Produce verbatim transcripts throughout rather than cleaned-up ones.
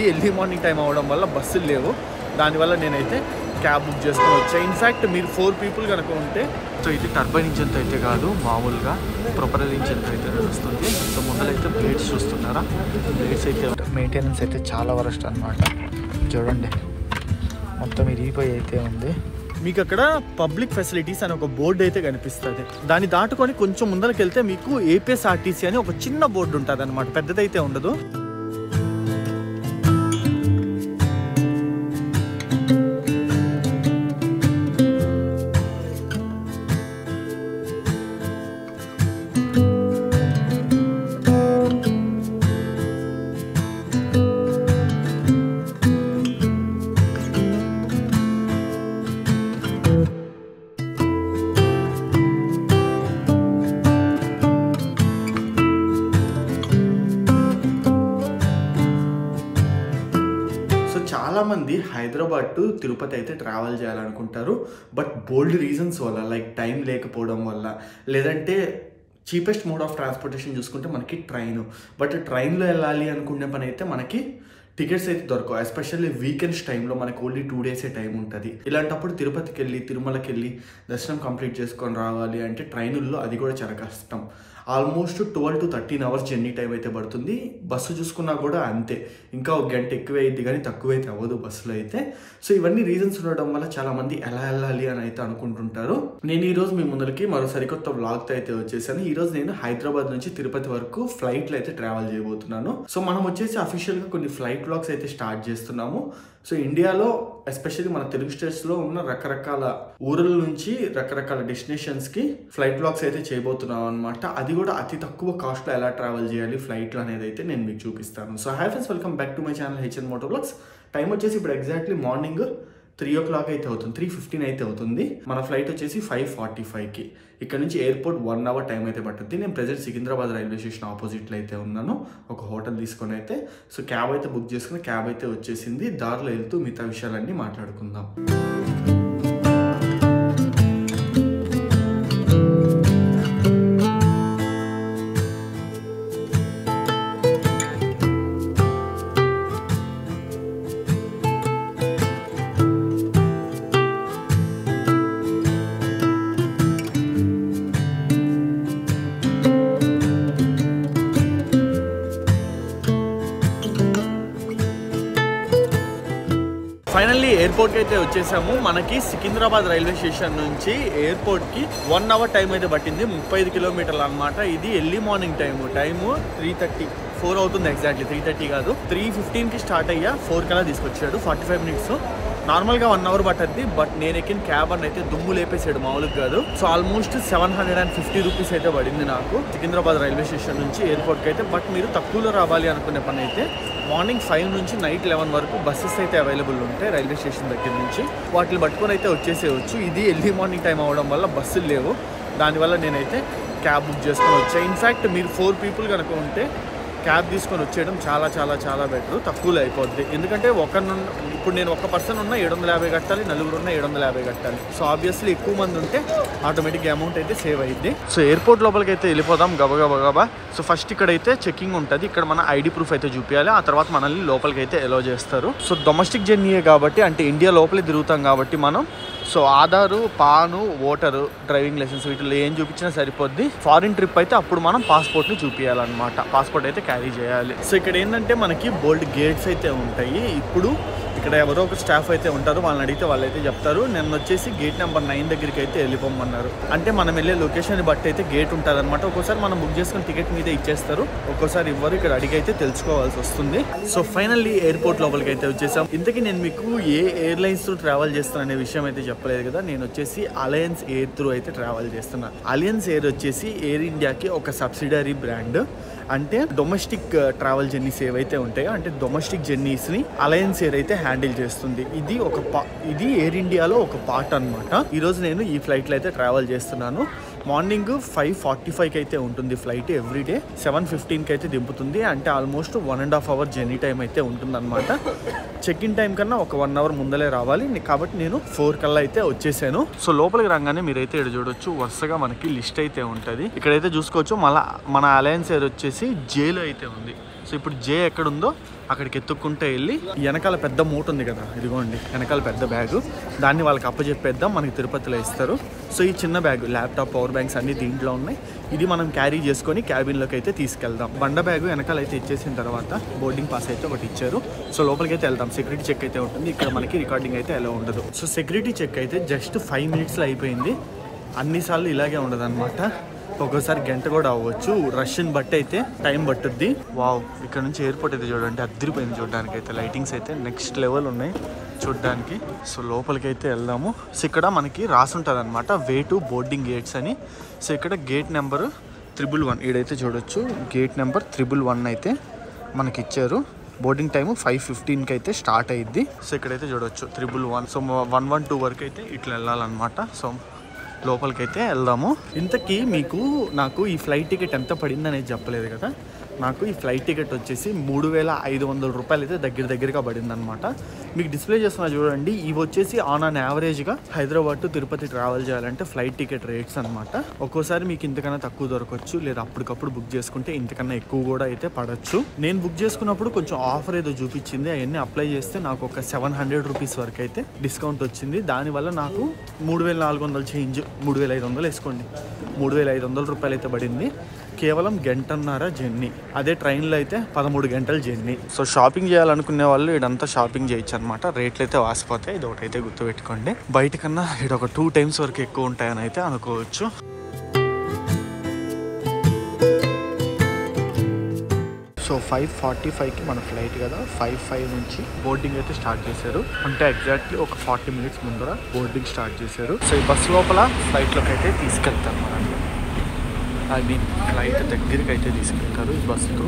Early morning time అవ్వడం వల్ల బస్సులు లేవు, దానివల్ల నేనైతే క్యాబ్ బుక్ చేసుకొని వచ్చాను. ఇన్ఫ్యాక్ట్ మీరు ఫోర్ పీపుల్ కనుక ఉంటే, సో ఇది టర్బైన్ ఇంజన్తో అయితే కాదు, మామూలుగా ప్రొపరల్ ఇంజన్తో అయితే నడుస్తుంది. సో ముందరైతే బ్లేడ్స్ చూస్తున్నారా, బ్లేడ్స్ అయితే మెయింటెనెన్స్ అయితే చాలా వరస్ట్ అనమాట. చూడండి మొత్తం ఇరిగిపోయి అయితే ఉంది. మీకు అక్కడ పబ్లిక్ ఫెసిలిటీస్ అని ఒక బోర్డు అయితే కనిపిస్తుంది. దాన్ని దాటుకొని కొంచెం ముందరికి వెళ్తే మీకు ఏపీఎస్ఆర్టీసీ అని ఒక చిన్న బోర్డు ఉంటుంది అనమాట, పెద్దదైతే ఉండదు. చాలామంది హైదరాబాద్ టు తిరుపతి అయితే ట్రావెల్ చేయాలనుకుంటారు, బట్ బోల్డ్ రీజన్స్ వల్ల, లైక్ టైం లేకపోవడం వల్ల, లేదంటే చీపెస్ట్ మోడ్ ఆఫ్ ట్రాన్స్పోర్టేషన్ చూసుకుంటే మనకి ట్రైన్. బట్ ట్రైన్లో వెళ్ళాలి అనుకునే పని అయితే మనకి టికెట్స్ అయితే దొరకవు. ఎస్పెషల్లీ వీకెండ్స్ టైంలో మనకు ఓన్లీ టూ డేసే టైం ఉంటుంది. ఇలాంటప్పుడు తిరుపతికి వెళ్ళి తిరుమలకి వెళ్ళి దర్శనం కంప్లీట్ చేసుకొని రావాలి అంటే ట్రైనుల్లో అది కూడా చాలా కష్టం. Almost twelve to thirteen hours journey time అయితే పడుతుంది. బస్సు చూసుకున్నా కూడా అంతే, ఇంకా ఒక గంట ఎక్కువ అయింది కానీ తక్కువైతే అవ్వదు బస్సులో అయితే. సో ఇవన్నీ రీజన్స్ ఉండడం వల్ల చాలామంది ఎలా వెళ్ళాలి అని అయితే అనుకుంటుంటారు. నేను ఈరోజు మీ ముందరికి మరో సరికొత్త వ్లాగ్తో అయితే వచ్చేసాను. ఈరోజు నేను హైదరాబాద్ నుంచి తిరుపతి వరకు ఫ్లైట్లో అయితే ట్రావెల్ చేయబోతున్నాను. సో మనం వచ్చేసి అఫీషియల్గా కొన్ని ఫ్లైట్ వ్లాగ్స్ అయితే స్టార్ట్ చేస్తున్నాము. సో ఇండియాలో ఎస్పెషల్లీ మన తెలుగు స్టేట్స్లో ఉన్న రకరకాల ఊర్ల నుంచి రకరకాల డెస్టినేషన్స్కి ఫ్లైట్ వ్లాగ్స్ అయితే చేయబోతున్నాం అనమాట. అది కూడా అతి తక్కువ కాస్ట్లో ఎలా ట్రావెల్ చేయాలి ఫ్లైట్లో అనేది అయితే నేను మీకు చూపిస్తాను. So hi friends, welcome back to my channel HN moto vlogs. Time వచ్చేసి ఇప్పుడు exactly morning three o'clock అయితే అవుతుంది, త్రీ ఫిఫ్టీన్ అయితే అవుతుంది. మన ఫ్లైట్ వచ్చేసి ఫైవ్ ఫార్టీ ఫైవ్కి ఇక్కడ నుంచి ఎయిర్పోర్ట్ వన్ అవర్ టైం అయితే పట్టుద్ది. నేను ప్రెజెంట్ సికింద్రాబాద్ రైల్వే స్టేషన్ ఆపోజిట్లో అయితే ఉన్నాను. ఒక హోటల్ తీసుకొని అయితే సో క్యాబ్ అయితే బుక్ చేసుకుని క్యాబ్ అయితే వచ్చేసింది. దారిలో వెళ్తూ మిగతా విషయాలన్నీ మాట్లాడుకుందాం. ఫైనల్లీ ఎయిర్పోర్ట్కి అయితే వచ్చేసాము. మనకి సికింద్రాబాద్ రైల్వే స్టేషన్ నుంచి ఎయిర్పోర్ట్కి వన్ అవర్ టైం అయితే పట్టింది, ముప్పై ఐదు కిలోమీటర్లు అనమాట. ఇది early morning time time three thirty four అవుతుంది. ఎగ్జాక్ట్లీ త్రీ థర్టీ కాదు, త్రీ ఫిఫ్టీన్కి స్టార్ట్ అయ్యా, ఫోర్ కల్లా తీసుకొచ్చాడు. ఫార్టీ ఫైవ్ మినిట్స్ నార్మల్గా వన్ అవర్ పట్టద్ది, బట్ నేను ఎక్కిన క్యాబ్ అని అయితే దుమ్ము లేపేసాడు, మామూలుగా కాదు. So almost seven hundred and fifty rupees అయితే పడింది నాకు సికింద్రాబాద్ రైల్వే స్టేషన్ నుంచి ఎయిర్పోర్ట్కి అయితే. బట్ మీరు తక్కువలో రావాలి అనుకునే పని అయితే మార్నింగ్ ఫైవ్ నుంచి నైట్ లెవెన్ వరకు బస్సెస్ అయితే అవైలబుల్ ఉంటాయి రైల్వే స్టేషన్ దగ్గర నుంచి. వాటిని పట్టుకొని అయితే వచ్చేసేయచ్చు. ఇది ఎర్లీ మార్నింగ్ టైం అవ్వడం వల్ల బస్సులు లేవు, దానివల్ల నేనైతే క్యాబ్ బుక్ చేసుకొని వచ్చాను. ఇన్ఫ్యాక్ట్ మీరు ఫోర్ పీపుల్ కనుక ఉంటే క్యాబ్ తీసుకొని వచ్చేయడం చాలా చాలా చాలా బెటర్, తక్కువలో అయిపోద్ది. ఎందుకంటే ఒక ఇప్పుడు నేను ఒక పర్సన్ ఉన్న ఏడు వందల యాభై కట్టాలి, నలుగురు ఉన్న ఏడు వందల యాభై కట్టాలి. సో ఆబ్వియస్లీ ఎక్కువ మంది ఉంటే ఆటోమేటిక్గా అమౌంట్ అయితే సేవ్ అయ్యింది. సో ఎయిర్పోర్ట్ లోపలికి అయితే వెళ్ళిపోదాం గబగబా గబా. సో ఫస్ట్ ఇక్కడైతే చెకింగ్ ఉంటుంది, ఇక్కడ మన ఐడి ప్రూఫ్ అయితే చూపించాలి, ఆ తర్వాత మనల్ని లోపలికి అయితే అలో చేస్తారు. సో డొమెస్టిక్ జర్నీయే కాబట్టి, అంటే ఇండియా లోపలే తిరుగుతాం కాబట్టి మనం so Aadhaar, PAN, voter, driving licence వీటిలో ఏం చూపించినా సరిపోద్ది. ఫారిన్ ట్రిప్ అయితే అప్పుడు మనం పాస్పోర్ట్ని చూపించాలన్నమాట, పాస్పోర్ట్ అయితే క్యారీ చేయాలి. సో ఇక్కడ ఏంటంటే మనకి బోల్డ్ గేట్స్ అయితే ఉంటాయి. ఇప్పుడు ఇక్కడ ఎవరో ఒక స్టాఫ్ అయితే ఉంటారు, వాళ్ళని అడిగితే వాళ్ళైతే చెప్తారు. నేను వచ్చేసి గేట్ నెంబర్ నైన్ దగ్గరికి అయితే వెళ్ళిపోమన్నారు. అంటే మనం వెళ్ళే లొకేషన్ బట్టి అయితే గేట్ ఉంటుంది అనమాట. ఒక్కోసారి మనం బుక్ చేసుకుని టికెట్ మీద ఇచ్చేస్తారు, ఒక్కోసారి ఇవ్వరు. ఇక్కడ అడిగి అయితే తెలుసుకోవాల్సి వస్తుంది. సో ఫైనల్లీ ఎయిర్పోర్ట్ లోపలికి అయితే వచ్చేసాం. ఇంతకీ నేను మీకు ఏ ఎయిర్లైన్స్ త్రూ ట్రావెల్ చేస్తాను అనే విషయం అయితే చెప్పలేదు కదా. నేను వచ్చేసి అలయన్స్ ఎయిర్ త్రూ అయితే ట్రావెల్ చేస్తున్నాను. అలయన్స్ ఎయిర్ వచ్చేసి ఎయిర్ ఇండియాకి ఒక సబ్సిడరీ బ్రాండ్. అంటే డొమెస్టిక్ ట్రావెల్ జర్నీస్ ఏవైతే ఉంటాయో, అంటే డొమెస్టిక్ జర్నీస్ని అలయన్స్ ఎయిర్ అయితే హ్యాండిల్ చేస్తుంది. ఇది ఒక పా ఇది ఎయిర్ ఇండియాలో ఒక పార్ట్ అనమాట. ఈరోజు నేను ఈ ఫ్లైట్లో అయితే ట్రావెల్ చేస్తున్నాను. మార్నింగ్ ఫైవ్ ఫార్టీ ఫైవ్కి అయితే ఉంటుంది ఫ్లైట్, ఎవ్రీడే సెవెన్ ఫిఫ్టీన్కి అయితే దింపుతుంది. అంటే almost one and half hour journey time అయితే ఉంటుందన్నమాట. చెక్ ఇన్ టైం కన్నా ఒక వన్ అవర్ ముందలే రావాలి కాబట్టి నేను ఫోర్ కల్లా అయితే వచ్చేసాను. సో లోపలికి రాగానే మీరైతే ఇక్కడ చూడొచ్చు, వరుసగా మనకి లిస్ట్ అయితే ఉంటుంది. ఇక్కడైతే చూసుకోవచ్చు. మళ్ళీ మన అలయన్స్ ఎయిర్ వచ్చేసి జేలో అయితే ఉంది. సో ఇప్పుడు జే ఎక్కడ ఉందో అక్కడికి ఎత్తుక్కుంటే వెళ్ళి వెనకాల పెద్ద మూట ఉంది కదా, ఇదిగోండి వెనకాల పెద్ద బ్యాగు, దాన్ని వాళ్ళకి అప్పచెప్పేద్దాం, మనకి తిరుపతిలో ఇస్తారు. సో ఈ చిన్న బ్యాగ్ ల్యాప్టాప్ పవర్ బ్యాంక్స్ అన్ని దీంట్లో ఉన్నాయి. ఇది మనం క్యారీ చేసుకొని క్యాబిన్లోకి అయితే తీసుకెళ్దాం. బండ బ్యాగు వెనకాల అయితే ఇచ్చేసిన తర్వాత బోర్డింగ్ పాస్ అయితే ఒకటి ఇచ్చారు. సో లోపలికి అయితే వెళ్దాం. సెక్యూరిటీ చెక్ అయితే ఉంటుంది. ఇక్కడ మనకి రికార్డింగ్ అయితే ఎలా ఉండదు. సో సెక్యూరిటీ చెక్ అయితే జస్ట్ ఫైవ్ మినిట్స్లో అయిపోయింది. అన్నిసార్లు ఇలాగే ఉండదు అనమాట, ఒక్కోసారి గంట కూడా అవ్వచ్చు. రష్ని బట్టి అయితే టైం పట్టుద్ది. వావ్, ఇక్కడ నుంచి ఎయిర్పోర్ట్ అయితే చూడండి అద్దరిపోయింది చూడడానికి అయితే. లైటింగ్స్ అయితే నెక్స్ట్ లెవెల్ ఉన్నాయి చూడడానికి. సో లోపలికి అయితే వెళ్దాము. సో ఇక్కడ మనకి రాసి ఉంటుంది అనమాట వే టు బోర్డింగ్ గేట్స్ అని. సో ఇక్కడ గేట్ నెంబర్ త్రిబుల్ వన్ ఈడైతే చూడొచ్చు. గేట్ నెంబర్ త్రిబుల్ వన్ అయితే మనకి ఇచ్చారు. బోర్డింగ్ టైము ఫైవ్ ఫిఫ్టీన్కి అయితే స్టార్ట్ అయ్యిద్ది. సో ఇక్కడైతే చూడొచ్చు triple one. So one one two వరకు అయితే ఇట్లా వెళ్ళాలన్నమాట. సో లోపలికి అయితే వెళ్దాము. ఇంతకీ మీకు నాకు ఈ ఫ్లైట్ టికెట్ ఎంత పడింది అనేది చెప్పలేదు కదా. నాకు ఈ ఫ్లైట్ టికెట్ వచ్చేసి మూడు వేల ఐదు వందల రూపాయలు అయితే దగ్గర దగ్గరగా పడింది అనమాట. మీకు డిస్ప్లే చేస్తున్నా చూడండి. ఇవి వచ్చేసి ఆన్ అన్ యావరేజ్గా హైదరాబాద్ టు తిరుపతి ట్రావెల్ చేయాలంటే ఫ్లైట్ టికెట్ రేట్స్ అనమాట. ఒక్కోసారి మీకు ఇంతకన్నా తక్కువ దొరకవచ్చు, లేదా అప్పటికప్పుడు బుక్ చేసుకుంటే ఇంతకన్నా ఎక్కువ కూడా అయితే పడవచ్చు. నేను బుక్ చేసుకున్నప్పుడు కొంచెం ఆఫర్ ఏదో చూపించింది, అవన్నీ అప్లై చేస్తే నాకు ఒక సెవెన్ హండ్రెడ్ రూపీస్ వరకు అయితే డిస్కౌంట్ వచ్చింది. దానివల్ల నాకు మూడు వేల నాలుగు వందలు చేంజ్, మూడు వేల ఐదు వందలు వేసుకోండి, మూడు వేల ఐదు వందల రూపాయలు అయితే పడింది. కేవలం గంటన్నర జర్నీ. అదే ట్రైన్లో అయితే పదమూడు గంటల జర్నీ. సో షాపింగ్ చేయాలనుకునే వాళ్ళు ఇదంతా షాపింగ్ చేయొచ్చు అనమాట. రేట్లు అయితే వాసిపోతాయి, ఇది ఒకటైతే గుర్తుపెట్టుకోండి. బయట కన్నా ఇది ఒక టూ టైమ్స్ వరకు ఎక్కువ ఉంటాయని అయితే అనుకోవచ్చు. సో ఫైవ్ ఫార్టీ ఫైవ్కి మన ఫ్లైట్ కదా, ఫైవ్ ఫైవ్ నుంచి బోర్డింగ్ అయితే స్టార్ట్ చేశారు. అంటే ఎగ్జాక్ట్లీ ఒక ఫార్టీ మినిట్స్ ముందర బోర్డింగ్ స్టార్ట్ చేశారు. సో ఈ బస్సు లోపల ఫ్లైట్లోకి అయితే తీసుకెళ్తారు మనల్ని. ఐ మీన్ ఫ్లైట్ దగ్గరికి అయితే తీసుకెళ్తారు ఈ బస్సుతో.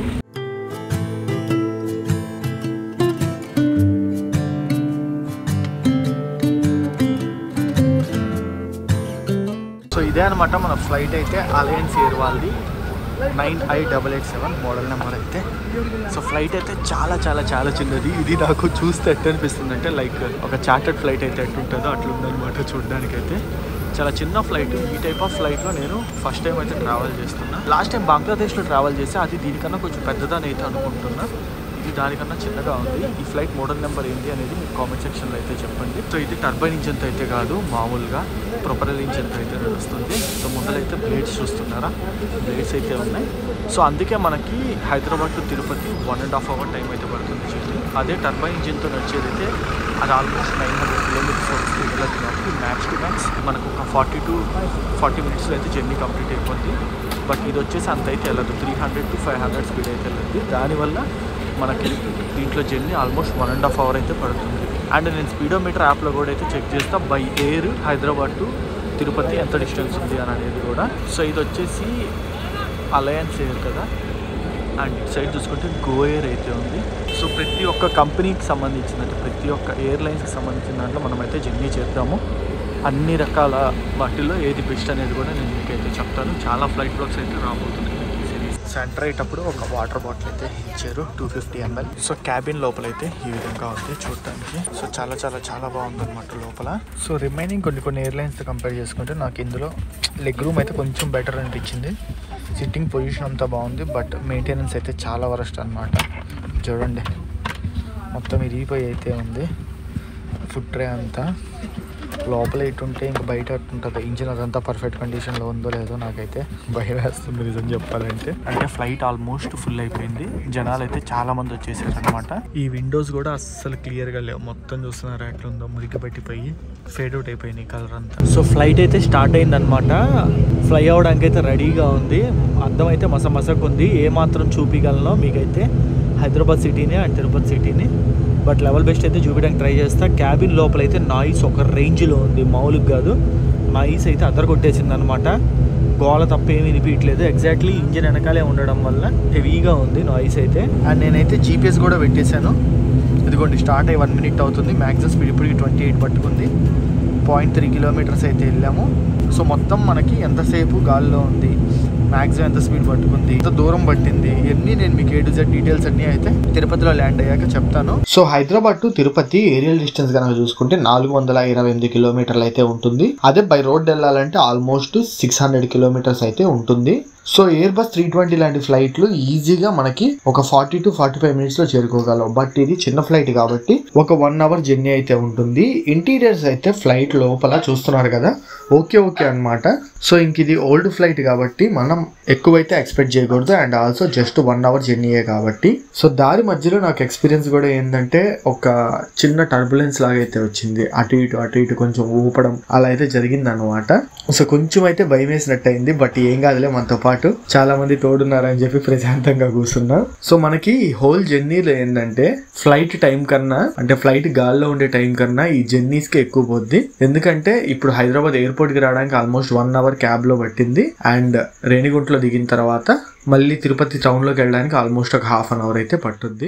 సో ఇదే అనమాట మన ఫ్లైట్ అయితే. అలయన్స్ ఎయిర్ వాళ్ళది nine I double eight seven model number అయితే. సో ఫ్లైట్ అయితే చాలా చాలా చాలా చిన్నది. ఇది నాకు చూస్తే ఎట్ట అనిపిస్తుంది అంటే లైక్ ఒక చార్టర్డ్ ఫ్లైట్ అయితే ఎట్టుంటుందో అట్లుందనమాట చూడడానికి అయితే. చాలా చిన్న ఫ్లైట్. ఈ టైప్ ఆఫ్ ఫ్లైట్లో నేను ఫస్ట్ టైం అయితే ట్రావెల్ చేస్తున్నా. లాస్ట్ టైం బంగ్లాదేశ్లో ట్రావెల్ చేస్తే అది దీనికన్నా కొంచెం పెద్దదని అయితే అనుకుంటున్నా. ఇది దానికన్నా చిన్నగా ఉంది. ఈ ఫ్లైట్ మోడల్ నెంబర్ ఏంటి అనేది మీకు కామెంట్ సెక్షన్లో అయితే చెప్పండి. సో ఇది టర్బైన్ ఇంజిన్తో అయితే కాదు, మామూలుగా ప్రొపరల్ ఇంజిన్తో అయితే నడుస్తుంది. సో ముందరైతే బ్లేడ్స్ చూస్తున్నారా, బ్లేడ్స్ అయితే ఉన్నాయి. సో అందుకే మనకి Hyderabad to Tirupati one and half hour time అయితే పడుతుంది జర్నీ. అదే టర్బైన్ ఇంజిన్తో నడిచేదైతే అది ఆల్మోస్ట్ నైన్ హండ్రెడ్ కిలోమీటర్స్ వస్తుంది కాబట్టి మ్యాక్స్ టు మ్యాక్స్ మనకు ఒక ఫార్టీ టు ఫార్టీ మినిట్స్లో అయితే జర్నీ కంప్లీట్ అయిపోద్ది. బట్ ఇది వచ్చేసి అంత అయితే వెళ్ళదు, three hundred to five hundred speed అయితే వెళ్ళదు. దానివల్ల మనకి దీంట్లో journey almost one and half hour అయితే పడుతుంది. అండ్ నేను స్పీడోమీటర్ యాప్లో కూడా అయితే చెక్ చేస్తా by air Hyderabad to Tirupati ఎంత డిస్టెన్స్ ఉంది అని అనేది కూడా. సో ఇది వచ్చేసి అలయన్స్ ఎయిర్ కదా, అండ్ ఇటు సైడ్ చూసుకుంటే గో ఎయిర్ అయితే ఉంది. సో ప్రతి ఒక్క కంపెనీకి సంబంధించినట్టు ప్రతి ఒక్క ఎయిర్లైన్స్కి సంబంధించిన దాంట్లో మనమైతే జర్నీ చేద్దాము. అన్ని రకాల వాటిల్లో ఏది బెస్ట్ అనేది కూడా నేను మీకైతే చెప్తాను. చాలా ఫ్లైట్ బ్లాగ్స్ అయితే రాబోతున్నాయి ఈ సిరీస్. సెంటర్ అయ్యేటప్పుడు ఒక వాటర్ బాటిల్ అయితే ఇచ్చారు, two fifty ML. So cabin లోపల అయితే ఈ విధంగా ఉంది చూడటానికి. సో చాలా చాలా చాలా బాగుంది అనమాట లోపల. సో రిమైనింగ్ కొన్ని కొన్ని ఎయిర్లైన్స్తో కంపేర్ చేసుకుంటే నాకు ఇందులో లెగ్ రూమ్ అయితే కొంచెం బెటర్ అనిపించింది. సిట్టింగ్ పొజిషన్ అంతా బాగుంది, బట్ మెయింటెనెన్స్ అయితే చాలా వరస్ట్ అనమాట. చూడండి మొత్తం ఇరిగిపోయి అయితే ఉంది. ఫుడ్ ట్రే అంతా లోపల ఇటుంటే ఇంకా బయట అట్టుంటుంది. ఇంజిన్ అదంతా పర్ఫెక్ట్ కండిషన్లో ఉందో లేదో నాకైతే భయం వేస్తుంది నిజం చెప్పాలంటే. అంటే ఫ్లైట్ ఆల్మోస్ట్ ఫుల్ అయిపోయింది, జనాలు అయితే చాలా మంది వచ్చేసారు అనమాట. ఈ విండోస్ కూడా అస్సలు క్లియర్గా లేవు, మొత్తం చూస్తున్నారు ఎట్లుందో మురికి పెట్టిపోయి ఫేడ్ అవుట్ అయిపోయింది కలర్ అంతా. సో ఫ్లైట్ అయితే స్టార్ట్ అయింది అనమాట. ఫ్లై అవడానికి అయితే రెడీగా ఉంది. అర్థం అయితే మస మసకు ఉంది. ఏమాత్రం చూపించగలనో మీకైతే హైదరాబాద్ సిటీని అండ్ తిరుపతి సిటీని, బట్ లెవెల్ బెస్ట్ అయితే చూపించడానికి ట్రై చేస్తా. క్యాబిన్ లోపల అయితే నాయిస్ ఒక రేంజ్లో ఉంది, మామూలుగా కాదు. నాయిస్ అయితే అద్దరు కొట్టేసింది అనమాట. గోల తప్ప ఏమి వినిపించట్లేదు. ఎగ్జాక్ట్లీ ఇంజిన్ వెనకాలే ఉండడం వల్ల హెవీగా ఉంది నాయిస్ అయితే. అండ్ నేనైతే జీపీఎస్ కూడా పెట్టేశాను. ఇదిగోండి స్టార్ట్ అయ్యి వన్ మినిట్ అవుతుంది. మ్యాక్సిమం స్పీడ్ ఇప్పటికి ట్వంటీ ఎయిట్ పట్టుకుంది. పాయింట్ త్రీ కిలోమీటర్స్ అయితే వెళ్ళాము. సో మొత్తం మనకి ఎంతసేపు గాల్లో ఉంది, మ్యాక్సిమం ఎంత స్పీడ్ పట్టుకుంది, ఎంత దూరం పట్టింది, ఇవన్నీ నేను మీకు ఏ టు జెడ్ డీటెయిల్స్ అన్నీ అయితే తిరుపతిలో ల్యాండ్ అయ్యాక చెప్తాను. So Hyderabad to Tirupati aerial distance కనుక చూసుకుంటే నాలుగు వందల ఇరవై ఎనిమిది కిలోమీటర్లు అయితే ఉంటుంది. అదే బై రోడ్ వెళ్ళాలంటే ఆల్మోస్ట్ సిక్స్ హండ్రెడ్ కిలోమీటర్స్ అయితే ఉంటుంది. So Airbus three twenty లాంటి ఫ్లైట్లు ఈజీగా మనకి ఒక forty to forty five minutes లో చేరుకోగలవు. బట్ ఇది చిన్న ఫ్లైట్ కాబట్టి ఒక వన్ అవర్ జర్నీ అయితే ఉంటుంది. ఇంటీరియర్స్ అయితే ఫ్లైట్ లోపల చూస్తున్నారు కదా, ఓకే ఓకే అనమాట. సో ఇంక ఇది ఓల్డ్ ఫ్లైట్ కాబట్టి మనం ఎక్కువైతే ఎక్స్పెక్ట్ చేయకూడదు. And also just one hour జర్నీయే కాబట్టి. సో దారి మధ్యలో నాకు ఎక్స్పీరియన్స్ కూడా ఏంటంటే ఒక చిన్న టర్బులెన్స్ లాగా అయితే వచ్చింది. అటు ఇటు అటు ఇటు కొంచెం ఊపడం అలా అయితే జరిగింది అనమాట. సో కొంచెం అయితే భయం వేసినట్టు అయింది. బట్ ఏం కాదులే, మనతో పాటు చాలా మంది తోడున్నారని చెప్పి ప్రశాంతంగా కూర్చున్నా. సో మనకి హోల్ జర్నీలో ఏంటంటే ఫ్లైట్ టైం కన్నా అంటే ఫ్లైట్ గాల్లో ఉండే టైం కన్నా ఈ జర్నీస్ కి ఎక్కువ పోద్ది. ఎందుకంటే ఇప్పుడు హైదరాబాద్ ఎయిర్పోర్ట్ కి రావడానికి ఆల్మోస్ట్ వన్ అవర్ క్యాబ్ లో పట్టింది. అండ్ రేణిగుంటలో దిగిన తర్వాత మళ్ళీ తిరుపతి టౌన్ లోకి వెళ్ళడానికి ఆల్మోస్ట్ ఒక హాఫ్ అన్ అవర్ అయితే పట్టుద్ది.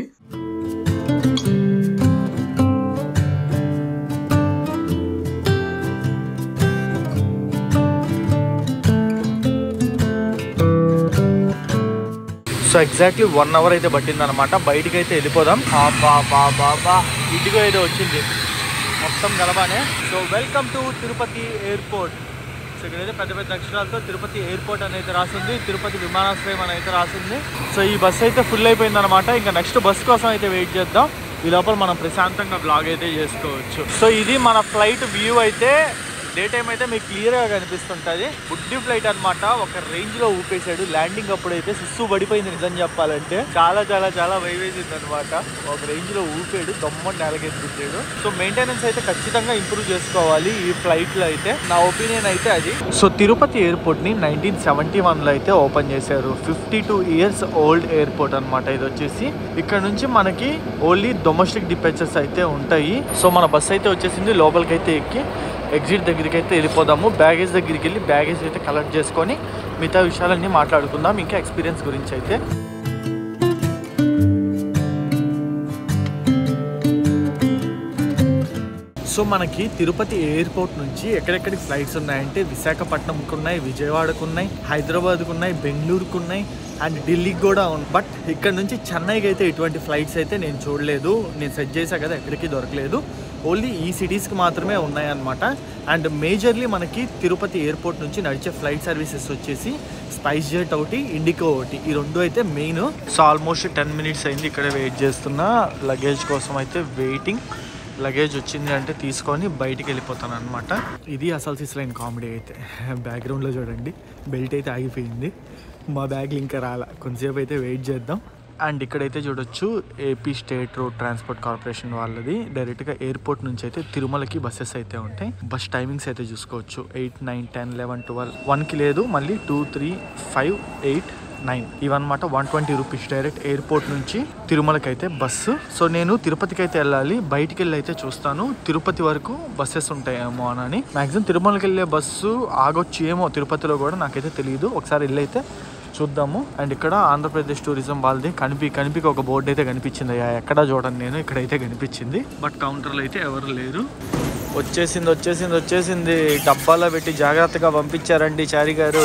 సో ఎగ్జాక్ట్లీ వన్ అవర్ అయితే పట్టింది అనమాట. బయటికి అయితే వెళ్ళిపోదాం. బాబా బాబా ఇంటికి అయితే వచ్చింది మొత్తం గలబానే. So welcome to Tirupati airport. So ఇక్కడైతే పెద్ద పెద్ద అక్షరాలతో తిరుపతి ఎయిర్పోర్ట్ అని అయితే రాసింది, తిరుపతి విమానాశ్రయం అని అయితే రాసింది. సో ఈ బస్సు అయితే ఫుల్ అయిపోయింది అనమాట. ఇంకా నెక్స్ట్ బస్ కోసం అయితే వెయిట్ చేద్దాం. ఈ లోపల మనం ప్రశాంతంగా బ్లాగ్ అయితే చేసుకోవచ్చు. సో ఇది మన ఫ్లైట్ వ్యూ అయితే డే టైం అయితే మీకు క్లియర్గా కనిపిస్తుంటుంది. బుడ్డి ఫ్లైట్ అనమాట, ఒక రేంజ్లో ఊపేశాడు. ల్యాండింగ్ అప్పుడు అయితే సిస్సు పడిపోయింది నిజం చెప్పాలంటే. చాలా చాలా చాలా వైవేసింది అనమాట. ఒక రేంజ్లో ఊపాడు, దొమ్మ నేలకెత్తించాడు. సో మెయింటెనెన్స్ అయితే ఖచ్చితంగా ఇంప్రూవ్ చేసుకోవాలి ఈ ఫ్లైట్లో అయితే, నా ఒపీనియన్ అయితే అది. సో తిరుపతి ఎయిర్పోర్ట్ని నైన్టీన్ సెవెంటీ వన్లో అయితే ఓపెన్ చేశారు. Fifty two years old airport అనమాట ఇది వచ్చేసి. ఇక్కడ నుంచి మనకి ఓన్లీ డొమెస్టిక్ డిపార్చర్స్ అయితే ఉంటాయి. సో మన బస్ అయితే వచ్చేసింది. లోపలికి అయితే ఎక్కి ఎగ్జిట్ దగ్గరికి అయితే వెళ్ళిపోదాము. బ్యాగేజ్ దగ్గరికి వెళ్ళి బ్యాగేజ్ అయితే కలెక్ట్ చేసుకొని మిగతా విషయాలన్నీ మాట్లాడుకుందాం ఇంకా ఎక్స్పీరియన్స్ గురించి అయితే. సో మనకి తిరుపతి ఎయిర్పోర్ట్ నుంచి ఎక్కడెక్కడికి ఫ్లైట్స్ ఉన్నాయంటే విశాఖపట్నంకు ఉన్నాయి, విజయవాడకు ఉన్నాయి, హైదరాబాద్కు ఉన్నాయి, బెంగళూరుకు ఉన్నాయి అండ్ ఢిల్లీకి కూడా ఉంది. బట్ ఇక్కడ నుంచి చెన్నైకి అయితే ఇటువంటి ఫ్లైట్స్ అయితే నేను చూడలేదు. నేను సెట్ చేశా కదా, ఎక్కడికి దొరకలేదు. ఓన్లీ ఈ సిటీస్కి మాత్రమే ఉన్నాయన్నమాట. అండ్ మేజర్లీ మనకి తిరుపతి ఎయిర్పోర్ట్ నుంచి నడిచే ఫ్లైట్ సర్వీసెస్ వచ్చేసి స్పైస్ జెట్ ఒకటి, ఇండిగో ఒకటి, ఈ రెండు అయితే main. So almost ten minutes అయింది ఇక్కడ వెయిట్ చేస్తున్నా. లగేజ్ కోసం అయితే వెయిటింగ్. లగేజ్ వచ్చింది అంటే తీసుకొని బయటికి వెళ్ళిపోతాను అనమాట. ఇది అసలు సిస్లైన్ కామెడీ అయితే. బ్యాక్గ్రౌండ్లో చూడండి, బెల్ట్ అయితే ఆగిపోయింది. మా బ్యాగ్లు ఇంకా రాలా, కొంతసేపు అయితే వెయిట్ చేద్దాం. అండ్ ఇక్కడైతే చూడొచ్చు AP state road transport corporation వాళ్ళది. డైరెక్ట్గా ఎయిర్పోర్ట్ నుంచి అయితే తిరుమలకి బస్సెస్ అయితే ఉంటాయి. బస్ టైమింగ్స్ అయితే చూసుకోవచ్చు. Eight nine ten eleven twelve వన్కి లేదు, మళ్ళీ two three five eight nine ఇవన్నమాట. One twenty rupees direct airport నుంచి తిరుమలకి అయితే బస్సు. సో నేను తిరుపతికి అయితే వెళ్ళాలి. బయటికి వెళ్ళి అయితే చూస్తాను తిరుపతి వరకు బస్సెస్ ఉంటాయేమో అని. మ్యాక్సిమం తిరుమలకి వెళ్ళే బస్సు ఆగొచ్చు ఏమో తిరుపతిలో కూడా, నాకైతే తెలియదు. ఒకసారి వెళ్ళి అయితే చూద్దాము. అండ్ ఇక్కడ ఆంధ్రప్రదేశ్ టూరిజం వాళ్ళది కనిపి కనిపికి ఒక బోర్డు అయితే కనిపించింది. ఎక్కడ చూడండి, నేను ఇక్కడైతే కనిపించింది. బట్ కౌంటర్లో అయితే ఎవరు లేరు. వచ్చేసింది వచ్చేసింది వచ్చేసింది డబ్బాలో పెట్టి జాగ్రత్తగా పంపించారండి చారి గారు.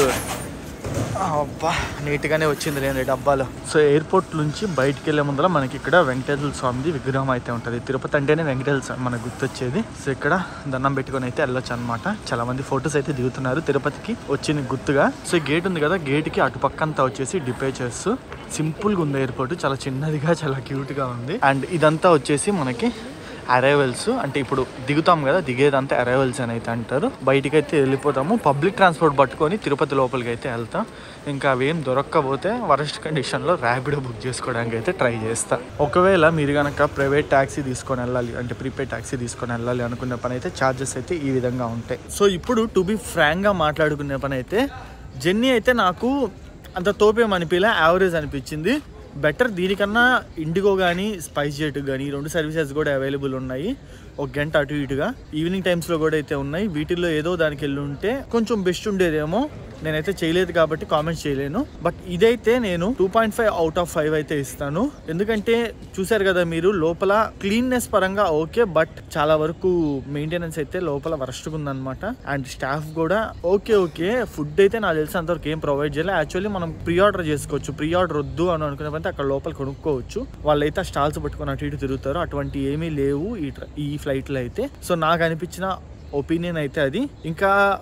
అబ్బా నీట్గానే వచ్చింది లేండి డబ్బాలో. సో ఎయిర్పోర్ట్ నుంచి బయటికి వెళ్ళే ముందర మనకి ఇక్కడ వెంకటేశ్వర స్వామిది విగ్రహం అయితే ఉంటుంది. తిరుపతి అంటేనే వెంకటేశ్వర స్వామి మనకు గుర్తొచ్చేది. సో ఇక్కడ దండం పెట్టుకొని అయితే వెళ్ళొచ్చు అనమాట. చాలా మంది ఫొటోస్ అయితే దిగుతున్నారు తిరుపతికి వచ్చింది గుర్తుగా. సో గేట్ ఉంది కదా, గేట్కి అటు పక్కంతా వచ్చేసి డిపార్చర్స్. సింపుల్గా ఉంది ఎయిర్పోర్ట్, చాలా చిన్నదిగా చాలా క్యూట్గా ఉంది. అండ్ ఇదంతా వచ్చేసి మనకి అరైవల్స్, అంటే ఇప్పుడు దిగుతాం కదా, దిగేదంతా అరైవల్స్ అని అయితే అంటారు. బయటికి అయితే వెళ్ళిపోతాము. పబ్లిక్ ట్రాన్స్పోర్ట్ పట్టుకొని తిరుపతి లోపలికి అయితే వెళ్తాం. ఇంకా అవేం దొరక్కపోతే వరస్ట్ కండిషన్లో ర్యాపిడో బుక్ చేసుకోవడానికి అయితే ట్రై చేస్తా. ఒకవేళ మీరు కనుక ప్రైవేట్ ట్యాక్సీ తీసుకొని వెళ్ళాలి అంటే ప్రీపెయిడ్ ట్యాక్సీ తీసుకొని వెళ్ళాలి అనుకునే పని అయితే ఛార్జెస్ అయితే ఈ విధంగా ఉంటాయి. సో ఇప్పుడు టు బి ఫ్రాంక్గా మాట్లాడుకునే పని అయితే జర్నీ అయితే నాకు అంత తోపేం అనిపించలే, యావరేజ్ అనిపించింది. బెటర్ దీనికన్నా ఇండిగో కానీ స్పైస్ జెట్ కానీ రెండు సర్వీసెస్ కూడా అవైలబుల్ ఉన్నాయి. ఒక గంట అటు ఇటుగా ఈవినింగ్ టైమ్స్లో కూడా అయితే ఉన్నాయి. వీటిల్లో ఏదో దానికి వెళ్ళి ఉంటే కొంచెం బెస్ట్ ఉండేదేమో. నేనైతే చేయలేదు కాబట్టి కామెంట్స్ చేయలేను. బట్ ఇదైతే నేను two point five out of five అయితే ఇస్తాను. ఎందుకంటే చూసారు కదా మీరు, లోపల క్లీన్నెస్ పరంగా ఓకే, బట్ చాలా వరకు మెయింటెనెన్స్ అయితే లోపల వరస్ట్గా ఉందన్నమాట. అండ్ స్టాఫ్ కూడా ఓకే ఓకే. ఫుడ్ అయితే నాకు తెలిసి అంతవరకు ఏం ప్రొవైడ్ చేయలేదు. యాక్చువల్లీ మనం ప్రీ ఆర్డర్ చేసుకోవచ్చు. ప్రీ ఆర్డర్ వద్దు అని అనుకునే పని అక్కడ లోపల కొనుక్కోవచ్చు. వాళ్ళైతే ఆ స్టాల్స్ పట్టుకొని అటు ఇటు తిరుగుతారు. అటువంటి ఏమీ లేవు ఈ ఈ ఫ్లైట్లో అయితే. సో నాకు అనిపించిన ఒపీనియన్ అయితే అది. ఇంకా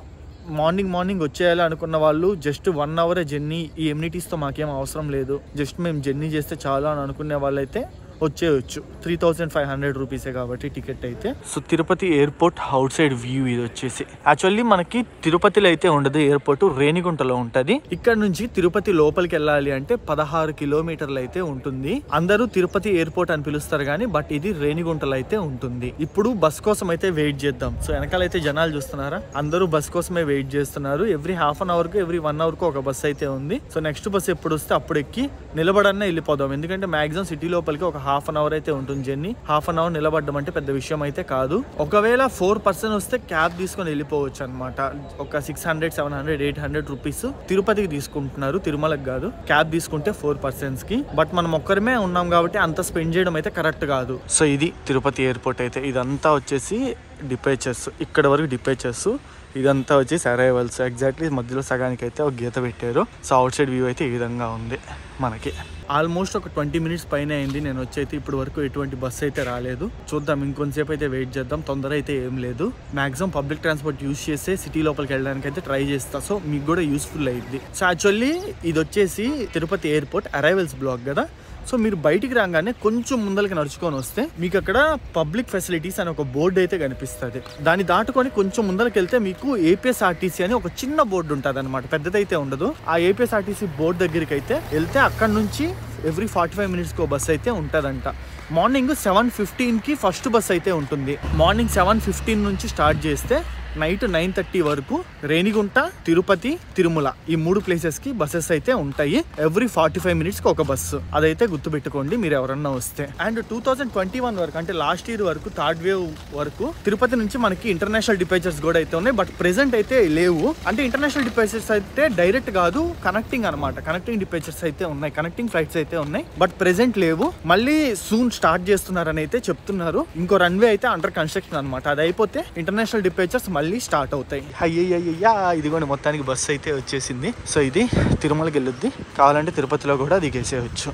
మార్నింగ్ మార్నింగ్ వచ్చేయాలి అనుకున్న వాళ్ళు జస్ట్ వన్ అవర్ జర్నీ, ఈ ఎమ్యూనిటీస్తో మాకేం అవసరం లేదు, జస్ట్ మేము జర్నీ చేస్తే చాలు అని అనుకునే వాళ్ళైతే వచ్చేయచ్చు. త్రీ థౌసండ్ ఫైవ్ హండ్రెడ్ రూపీసే కాబట్టి టికెట్ అయితే. So Tirupati airport outside view ఇది వచ్చేసి. యాక్చువల్లీ మనకి తిరుపతిలో అయితే ఉండదు ఎయిర్పోర్ట్, రేణిగుంటలో ఉంటది. ఇక్కడ నుంచి తిరుపతి లోపలికి వెళ్ళాలి అంటే పదహారు కిలోమీటర్లు అయితే ఉంటుంది. అందరూ తిరుపతి ఎయిర్పోర్ట్ అని పిలుస్తారు కానీ బట్ ఇది రేణిగుంటలో అయితే ఉంటుంది. ఇప్పుడు బస్ కోసం అయితే వెయిట్ చేద్దాం. సో వెనకాలైతే జనాలు చూస్తున్నారా, అందరూ బస్ కోసమే వెయిట్ చేస్తున్నారు. ఎవ్రీ హాఫ్ అన్ అవర్ కు ఎవ్రీ వన్ అవర్ కు ఒక బస్ అయితే ఉంది. సో నెక్స్ట్ బస్ ఎప్పుడు వస్తే అప్పుడు ఎక్కి నిలబడన్నా వెళ్ళిపోదాం. ఎందుకంటే మాక్సిమం సిటీ లోపలికి ఒక హాఫ్ అన్ అవర్ అయితే ఉంటుంది జర్నీ. హాఫ్ అన్ అవర్ నిలబడ్డం అంటే పెద్ద విషయం అయితే కాదు. ఒకవేళ ఫోర్ పర్సన్ వస్తే క్యాబ్ తీసుకొని వెళ్ళిపోవచ్చు అనమాట. ఒక six hundred seven hundred eight hundred rupees తిరుపతికి తీసుకుంటున్నారు, తిరుమలకి కాదు. క్యాబ్ తీసుకుంటే ఫోర్ పర్సన్స్ కి. బట్ మనం ఒక్కరిమే ఉన్నాం కాబట్టి అంత స్పెండ్ చేయడం అయితే కరెక్ట్ కాదు. సో ఇది తిరుపతి ఎయిర్పోర్ట్ అయితే. ఇదంతా వచ్చేసి డిపేచర్స్, ఇక్కడ వరకు డిపేచర్స్, ఇదంతా వచ్చేసి అరైవల్స్. ఎగ్జాక్ట్లీ మధ్యలో సగానికి అయితే ఒక గీత పెట్టారు. సో అవుట్ సైడ్ వ్యూ అయితే ఈ విధంగా ఉంది మనకి. ఆల్మోస్ట్ ఒక ట్వంటీ మినిట్స్ పైన అయింది నేను వచ్చి అయితే. ఇప్పుడు వరకు ఎటువంటి బస్సు అయితే రాలేదు. చూద్దాం, ఇంకొంతసేపు అయితే వెయిట్ చేద్దాం. తొందర అయితే ఏం లేదు. మాక్సిమం పబ్లిక్ ట్రాన్స్పోర్ట్ యూస్ చేస్తే సిటీ లోపలికి వెళ్ళడానికి అయితే ట్రై చేస్తా. సో మీకు కూడా యూస్ఫుల్ అయింది. సో యాక్చువల్లీ ఇది వచ్చేసి తిరుపతి ఎయిర్పోర్ట్ అరైవల్స్ బ్లాక్ కదా. సో మీరు బయటికి రాగానే కొంచెం ముందలకి నడుచుకొని వస్తే మీకు అక్కడ పబ్లిక్ ఫెసిలిటీస్ అని ఒక బోర్డు అయితే కనిపిస్తుంది. దాన్ని దాటుకొని కొంచెం ముందలకి వెళ్తే మీకు ఏపీఎస్ఆర్టీసీ అని ఒక చిన్న బోర్డు ఉంటుంది అనమాట, పెద్దదైతే ఉండదు. ఆ ఏపీఎస్ఆర్టీసీ బోర్డు దగ్గరికి అయితే వెళ్తే అక్కడ నుంచి ఎవ్రీ ఫార్టీ ఫైవ్ మినిట్స్కి ఒక బస్ అయితే ఉంటుందంట. మార్నింగ్ సెవెన్ ఫిఫ్టీన్కి ఫస్ట్ బస్ అయితే ఉంటుంది. మార్నింగ్ సెవెన్ ఫిఫ్టీన్ నుంచి స్టార్ట్ చేస్తే నైట్ నైన్ థర్టీ వరకు రేణిగుంట, తిరుపతి, తిరుమల ఈ మూడు ప్లేసెస్ కి బస్సెస్ అయితే ఉంటాయి. ఎవ్రీ ఫార్టీ ఫైవ్ మినిట్స్ కి ఒక బస్సు. అదైతే గుర్తుపెట్టుకోండి మీరు ఎవరన్నా వస్తే. And two thousand twenty one వరకు అంటే లాస్ట్ ఇయర్ వరకు థర్డ్ వేవ్ వరకు తిరుపతి నుంచి మనకి ఇంటర్నేషనల్ డిపార్చర్స్ కూడా అయితే ఉన్నాయి. బట్ ప్రెసెంట్ అయితే లేవు. అంటే ఇంటర్నేషనల్ డిపార్చర్స్ అయితే డైరెక్ట్ కాదు, కనెక్టింగ్ అనమాట. కనెక్టింగ్ డిపార్చర్స్ అయితే ఉన్నాయి, కనెక్టింగ్ ఫ్లైట్స్ అయితే ఉన్నాయి. బట్ ప్రెసెంట్ లేవు. మళ్ళీ సూన్ స్టార్ట్ చేస్తున్నారని అయితే చెప్తున్నారు. ఇంకో రన్వే అయితే అండర్ కన్స్ట్రక్షన్ అనమాట. అది అయిపోతే ఇంటర్నేషనల్ డిపార్చర్స్ మళ్ళీ స్టార్ట్ అవుతాయి. అయ్యయ్యా ఇదిగోండి మొత్తానికి బస్సు అయితే వచ్చేసింది. సో ఇది తిరుమలకి వెళ్ళొద్ది, కావాలంటే తిరుపతిలో కూడా దిగేసేయచ్చు.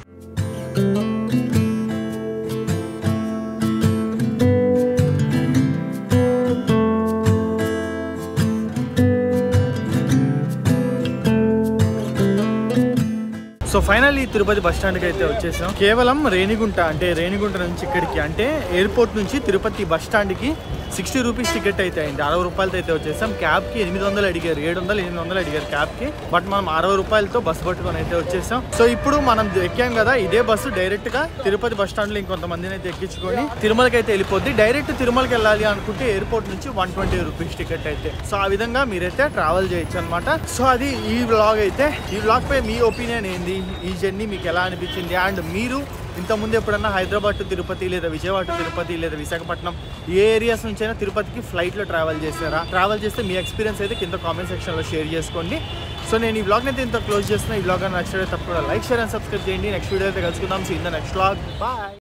సో ఫైనల్లీ తిరుపతి బస్ స్టాండ్కి అయితే వచ్చేసాం. కేవలం రేణిగుంట అంటే రేణిగుంట నుంచి ఇక్కడికి అంటే ఎయిర్పోర్ట్ నుంచి తిరుపతి బస్ స్టాండ్కి సిక్స్టీ రూపీస్ టికెట్ అయితే అయింది. అరవై రూపాయలతో అయితే వచ్చేసాం. క్యాబ్కి ఎనిమిది వందలు అడిగారు, ఏడు వందలు ఎనిమిది వందలు అడిగారు క్యాబ్కి. బట్ మనం అరవై రూపాయలతో బస్సు పట్టుకొని అయితే వచ్చేసాం. సో ఇప్పుడు మనం ఎక్కాం కదా, ఇదే బస్సు డైరెక్ట్గా తిరుపతి బస్ స్టాండ్లో ఇంకొంతమందిని అయితే ఎక్కించుకొని తిరుమలకి అయితే వెళ్ళిపోద్ది. డైరెక్ట్ తిరుమలకి వెళ్ళాలి అనుకుంటే ఎయిర్పోర్ట్ నుంచి వన్ ట్వంటీ రూపీస్ టికెట్ అయితే. సో ఆ విధంగా మీరైతే ట్రావెల్ చేయొచ్చు అనమాట. సో అది ఈ వ్లాగ్ అయితే. ఈ వ్లాగ్ పై మీ ఒపీనియన్ ఏంది, ఈ జర్నీ మీకు ఎలా అనిపించింది? అండ్ మీరు ఇంతకుముందు ఎప్పుడన్నా హైదరాబాద్ టు తిరుపతి లేదా విజయవాడ టు తిరుపతి లేదా విశాఖపట్నం ఏ ఏరియాస్ నుంచి అయినా తిరుపతికి ఫ్లైట్లో ట్రావెల్ చేశారా? ట్రావెల్ చేస్తే మీ ఎక్స్పీరియన్స్ అయితే కింద కామెంట్ సెక్షన్లో షేర్ చేసుకోండి. సో నేను ఈ వ్లాగ్ని అయితే ఇంత క్లోజ్ చేస్తున్నా. ఈ వ్లాగ్ నచ్చితే తప్పకుండా లైక్, షేర్ అండ్ సబ్స్క్రైబ్ చేయండి. నెక్స్ట్ వీడియో అయితే కలుసుకుందాం. See in the next vlog. Bye.